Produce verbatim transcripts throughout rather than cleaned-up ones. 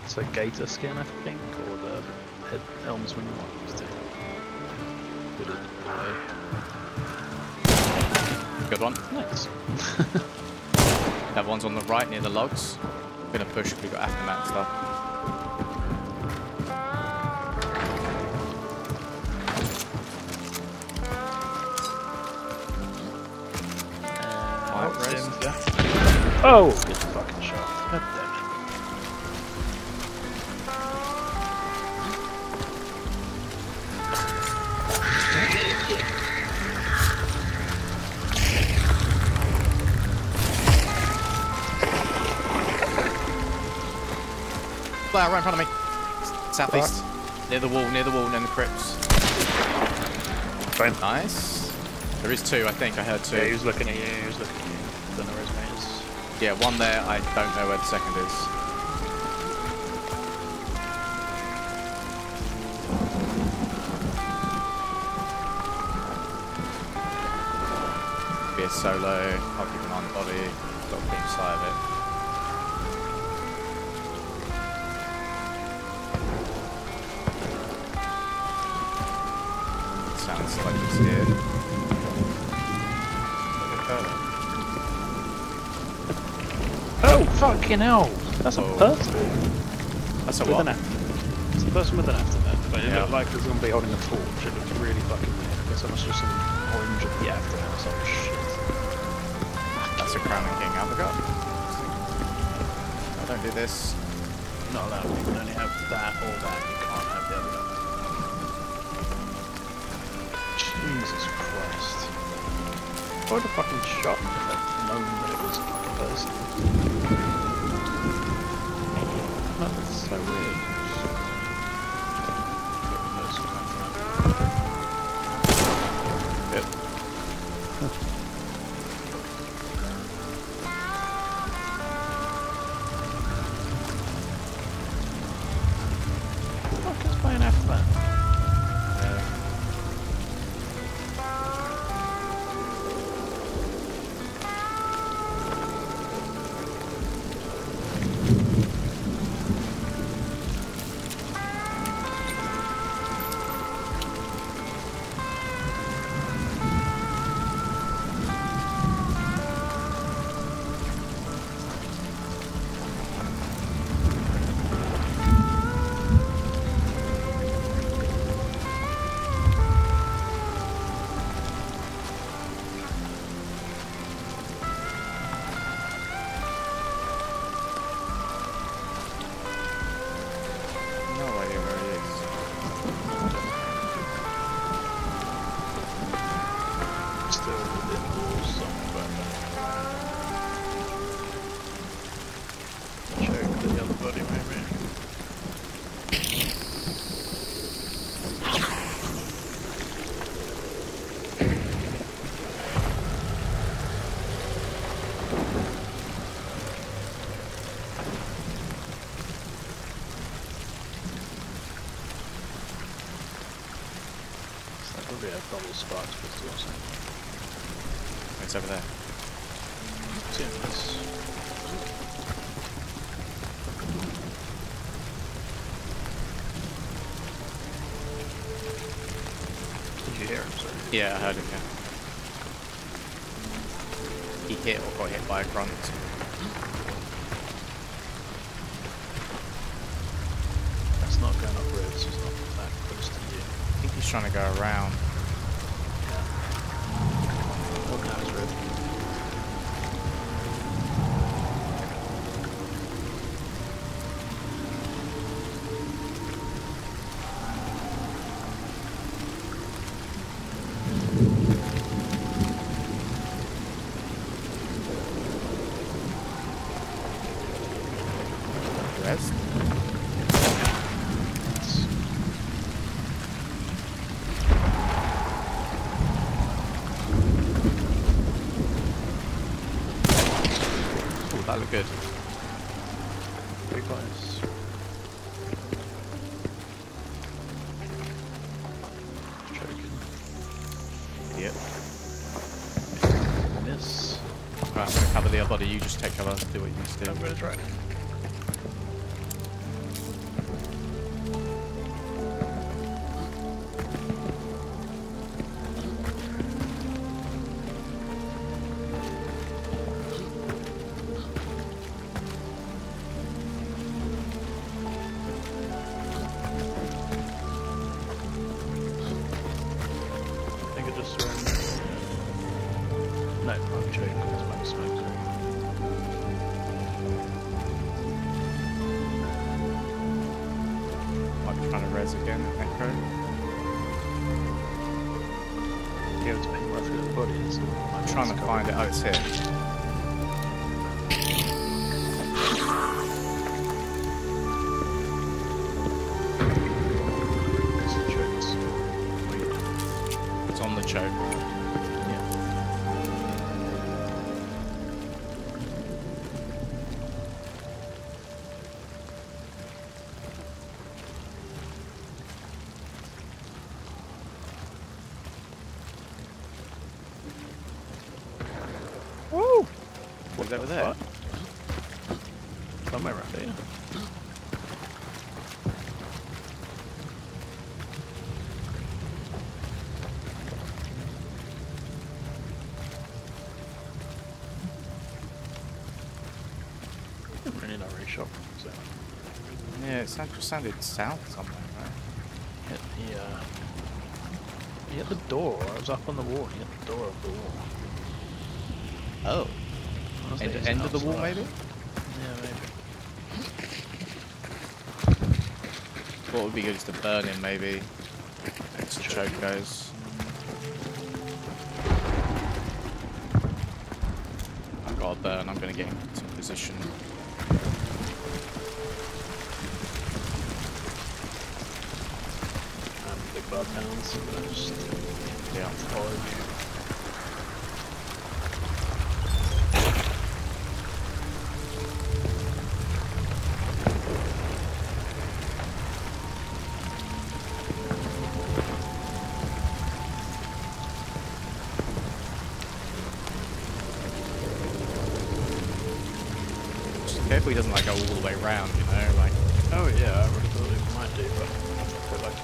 It's a gator skin, I think, or the head helmsman one. Good one. Nice. That one's on the right near the logs. I'm gonna push because we've got aftermath and stuff. Uh, oh, good fucking shot. God damn it. Player right in front of me. Southeast. Near the wall, near the wall, near the crypts. Fine. Nice. There is two, I think. I heard two. Yeah, he was looking at you, he was looking at you. Don't know where his mate is. Yeah, one there. I don't know where the second is. Be a solo. I'll keep an eye on the body. Got a clean sight of it. Sounds like it's here. Oh, fucking hell! That's Oh. a person. That's a With what? an after. It's a person with an aftermath, but it Yeah. looked like a zombie holding a torch. It looked really fucking weird. Because I must have some orange at the aftermath. Oh shit. That's a Crown and King Albagot. I don't do this. Not allowed. You can only have that or that. You can't have the other one. Jesus Christ. I would have fucking shot if I'd known that it was a fucking person. No, that's so weird. Yep. What is playing after that? No idea where he is. Still within the walls somewhere. Check the other body maybe. Probably a double sparks pistol or something. It's over there. It's in this. Did you hear him, sorry? Yeah, I heard him, yeah. He hit or got hit by a grunt. That's not going up roads, it's not that close to you. I think he's trying to go around. What now is red? Rest. Oh, that looked good. Pretty close. Choking. Yep. Miss. Right, I'm going to cover the other body. You just take cover. Do what you need to do. I'm going to try. res again, Echo. Be able to ping right through the body. Isn't it? I'm trying to find it. Oh, it's here. It's on the choke. Woo! What's over there? Somewhere around here. Didn't really know where he shot from, so. Yeah, it sounded, sounded south somewhere, right? Hit the, uh, he hit the door. I was up on the wall. He hit the door of the wall. Oh. Honestly, End, he's end of the wall, outside. maybe? Yeah, maybe. What would be good is to burn him, maybe. As the choke goes. I've got to burn. I'm going to get into position. Um, big bloodhounds. So I'm gonna just Yeah. follow you. Careful he doesn't like go all the way round, you know, like. Oh yeah, I really thought it might do, but I feel like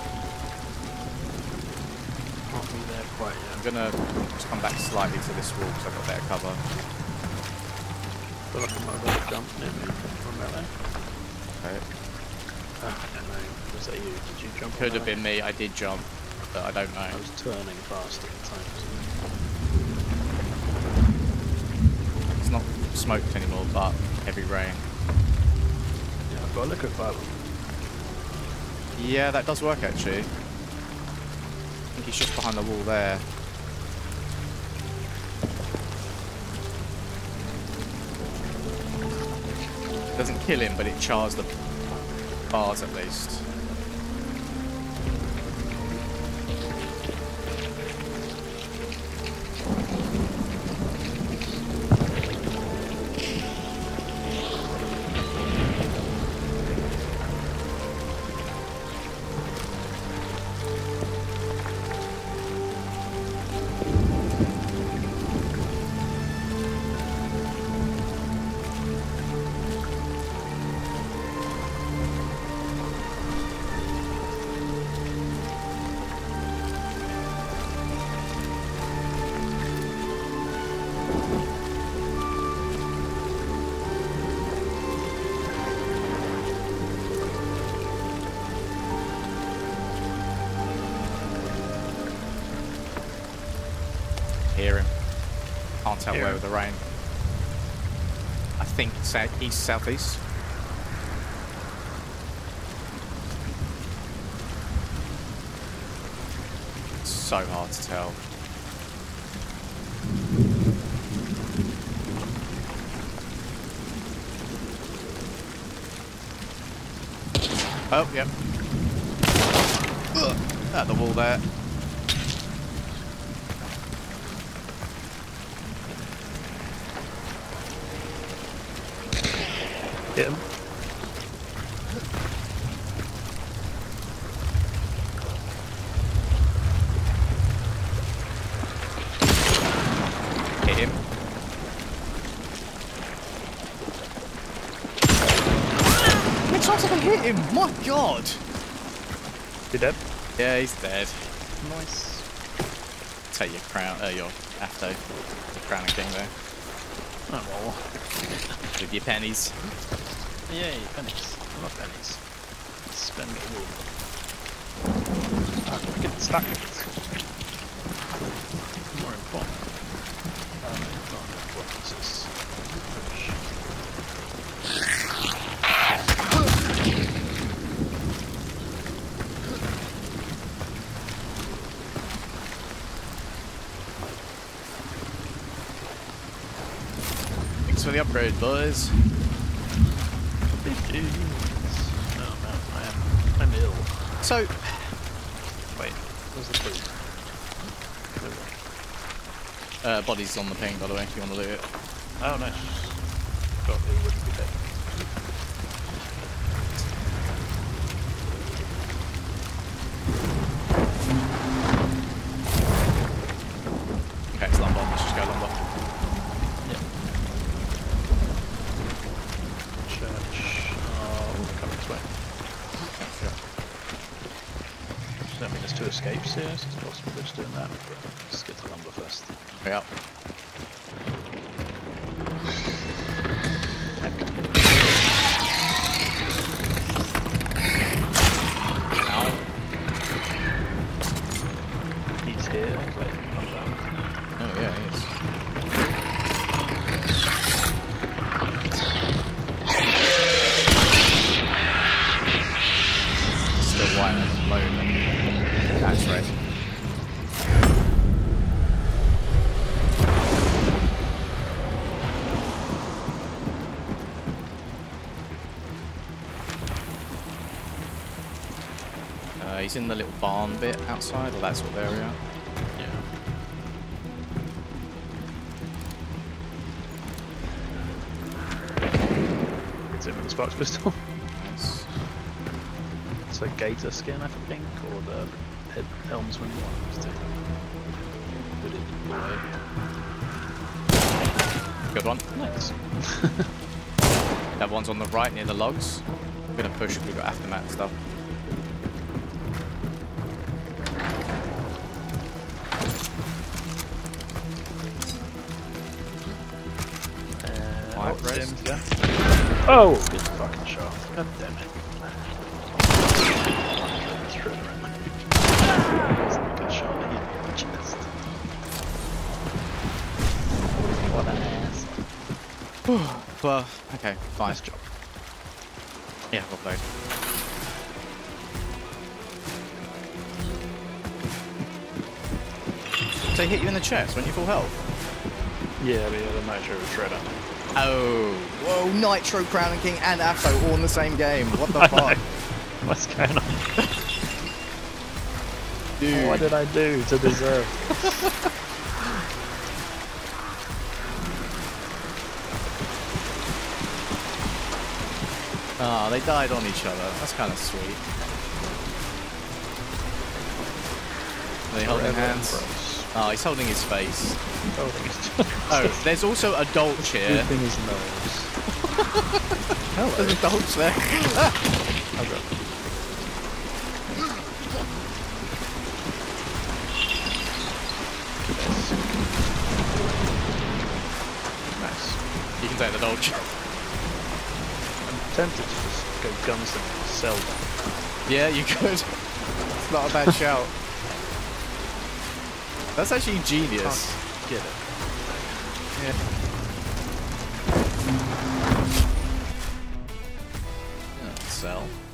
can't be there quite yet. I'm gonna just come back slightly to this wall because I've got better cover. I feel like I might have jumped near me from about there. Okay. Ah, I don't know. Was that you? Did you jump? Could on have that? been me. I did jump, but I don't know. I was turning fast at the time. It's not smoked anymore, but heavy rain. Yeah, I've got a liquid vibe. Yeah, that does work actually. I think he's just behind the wall there. Doesn't kill him, but it chars the bars at least. Hear him. Can't tell Hear where him. with the rain. I think south, east, southeast. It's so hard to tell. Oh, yep. Ugh. At the wall there. Hit him. Hit him. How many times have I hit him? My god! You dead? Yeah, he's dead. Nice. Take your crown, uh, your AVTO, the crown and king there, Oh well. with your pennies. Yay, pennies. I love pennies. Spend it all. Ah, get stuck. More important. Um, not what this is. for the upgrade, boys. fifty units. Oh man, I am, I'm ill. So, Wait, where's the food? uh, body's on the ping, by the way, if you want to loot it. Oh nice. Thought it wouldn't be dead. Okay, it's lumber. Let's just go lumber. Yeah. Church. Oh, we're coming this way. Yeah. Does that mean there's two escapes here? So it's possible they're just doing that. But let's get to lumber first. Yeah. Ow. He's here. Wait, not that. Oh yeah, he is. Still white at the moment. That's right. Uh, he's in the little barn bit outside, or that sort of area. Yeah. It's in with the sparks pistol. Nice. It's like gator skin, I think, or the head helmsman one. Just take put it away. Good one. Nice. That one's on the right near the logs. I'm gonna push if we've got aftermath stuff. Uh, Five oh, res. Tim's there. Oh, good fucking shot. God damn it. Through the rim. Good shot in the chest. What an ass. Well, okay, fine. Nice job. Yeah, well played. So he hit you in the chest when you full health? Yeah, but yeah, the nitro shredder. Oh, whoa, Nitro, Crown and King and A V T O all in the same game. What the I fuck? know. What's going on? Dude. What did I do to deserve this? Ah, oh, they died on each other. That's kind of sweet. Are they holding hands? Oh, he's holding his face. Holding his Oh, there's also a Dolch here. Keeping his nose. Hello. There's a Dolch there. I've got nice. You can take the Dolch. I'm tempted to just go gunslinger and sell them. Yeah, you could. It's not a bad shout. That's actually genius. Can't get it. Yeah. Yeah, sell.